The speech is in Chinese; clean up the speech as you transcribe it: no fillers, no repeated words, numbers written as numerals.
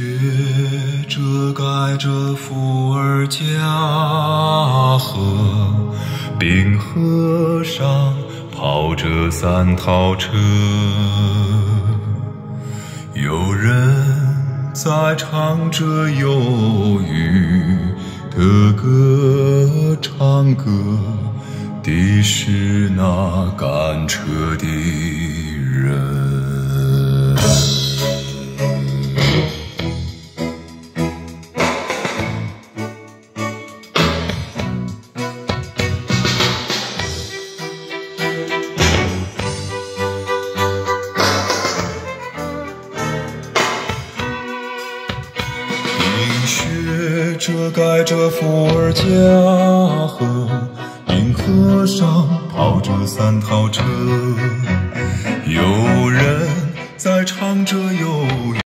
雪遮盖着伏尔加河，冰河上跑着3套车，有人在唱着忧郁的歌，唱歌的是那赶车的人。冰雪遮盖着伏尔加河，冰河上跑着3套车，有人在唱着忧郁。